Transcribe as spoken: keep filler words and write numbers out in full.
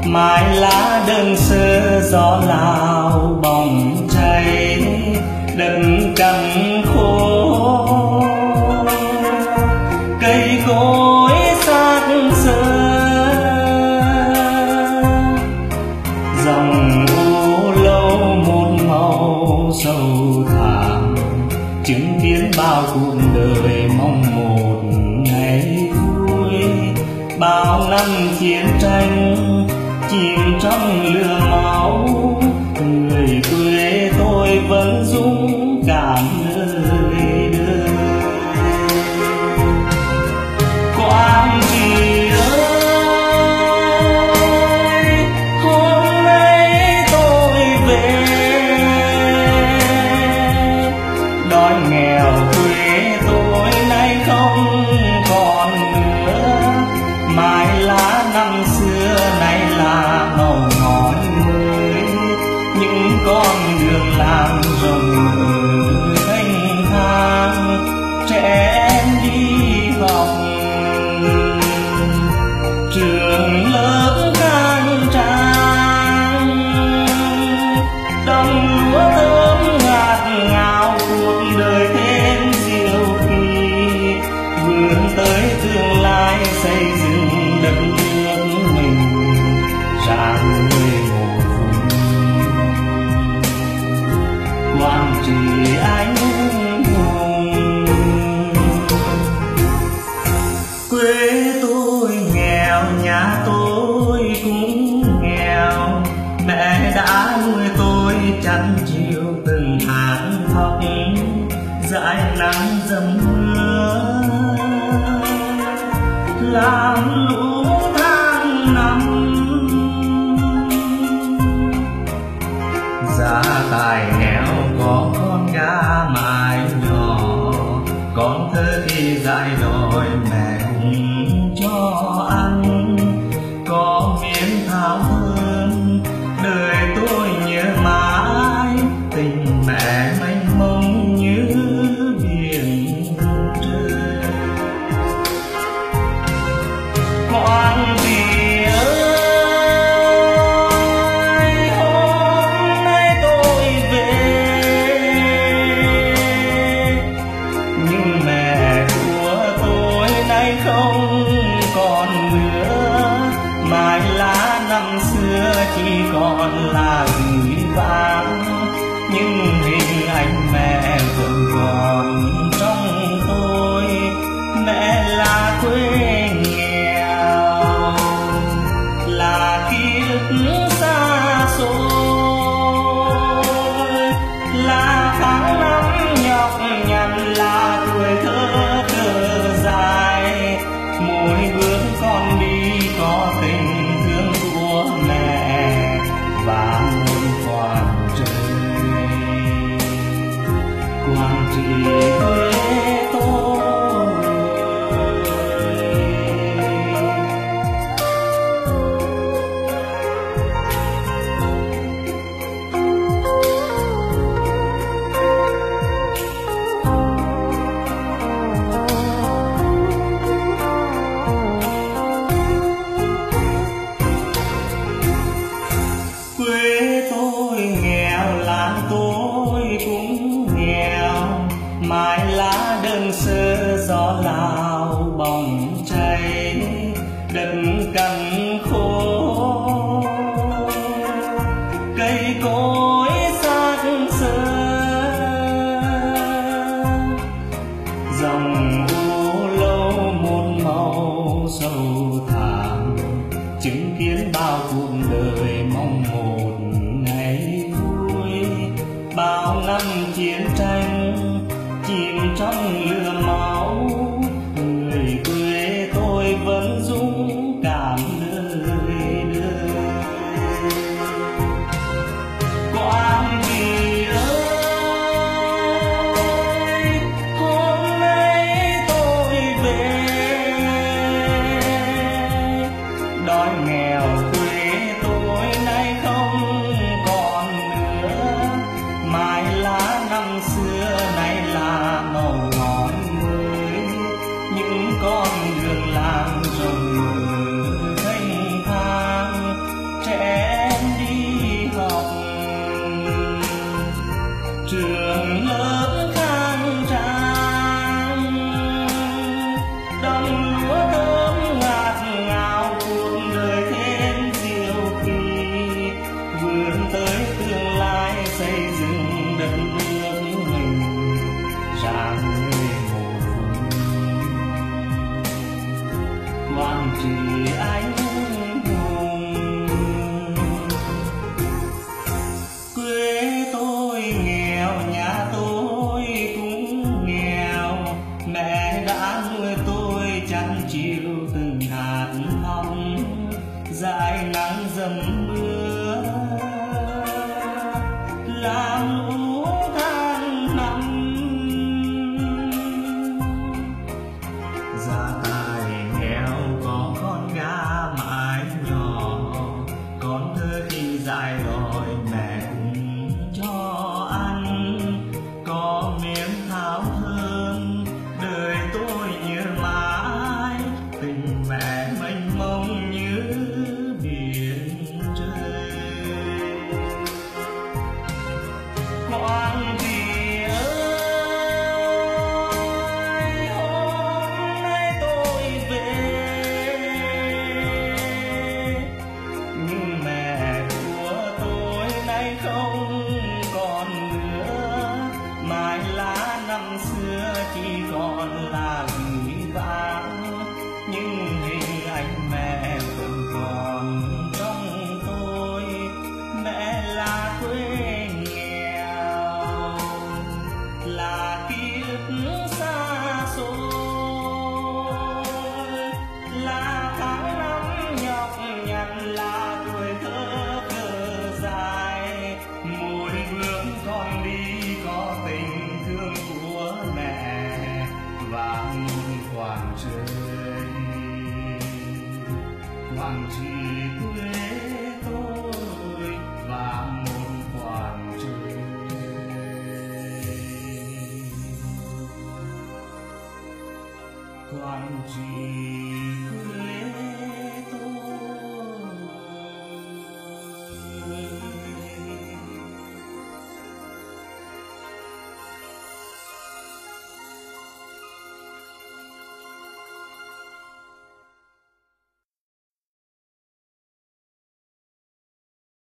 mái lá đơn sơ gió lao bỏng cháy đất cằn khô, cây cối xác xơ dòng u lâu một màu sầu thảm, chứng kiến bao cuộc đời mong một ngày vui. Bao năm chiến tranh chìm trong lửa máu, người quê tôi vẫn dũng cảm nơi đời. Quang Trị ơi, hôm nay tôi về, đói nghèo quê tôi nay không còn nữa. Mái lá năm xưa nay là màu ngói mới, những con đường làm rộng mở thanh thang, trẻ em đi học trường lớp khang trang, đồng lúa thơm ngạt ngào, cuộc đời thêm diệu kỳ, vươn tới tương lai xây dựng đất nước mình rạng người một vùng. Quang Trị anh hùng, quê tôi nghèo, nhà tôi cũng nghèo, mẹ đã nuôi tôi chăn chiều từng tháng học, dãi nắng dầm mưa làm lũ tháng năm. Gia tài nghèo có con gà mái nhỏ, con thơ thì dạy đòi mẹ cũng cho ăn. Có miếng thảo thơm đời tôi nhớ mãi, tình mẹ mênh mông như biển trời. Quang Trị ơi, hôm nay tôi về, nhưng mẹ của tôi nay không còn nữa. Mái lá năm xưa chỉ còn là gửi vang, nhưng hình ảnh mẹ vẫn còn trong tôi. Mẹ là quê nghèo, là ký ức xa xôi, là tháng năm nhọc nhằn, là tuổi thơ thơ dài. Mỗi bước con đi có tình thương của mẹ và muôn khoản trời. Quang Trị quê tôi, quê tôi nghèo, làng tôi cũng nghèo, mái lá đơn sơ gió lao bỏng cháy đất cằn khô, cây cối xác xơ dòng u lâu một màu sầu thảm, chứng kiến bao cuộc đời mong một ngày vui. Bao năm chiến tranh chìm trong lửa máu, người quê tôi vẫn dũng cảm nơi đời. Quang Trị ơi, hôm nay tôi về, đói nghèo quê tôi nay không còn nữa. Mái lá năm xưa nay là màu ngói mới, những con đường làm rộng mở thanh thang, dải nắng dầm mưa làm lũ tháng năm. Gia tài nghèo có con gà mái nhỏ, con thơ khi dại gọi mẹ cũng cho ăn. Có miếng thảo thơm đời tôi nhớ mãi, tình mẹ mênh mông như biển trời. Hoàng thị ơi, hôm nay tôi về, nhưng mẹ của tôi nay không còn nữa. Mai lá năm xưa chỉ còn là gửi vàng, nhưng hình ảnh mẹ vẫn còn trong tôi. Mẹ là quê nghèo, là ký ức xa xôi, là tháng năm nhọc nhằn, là tuổi thơ thơ dài. Mỗi bước con đi có tình thương của mẹ và muôn khoảng trời. Hoàng thị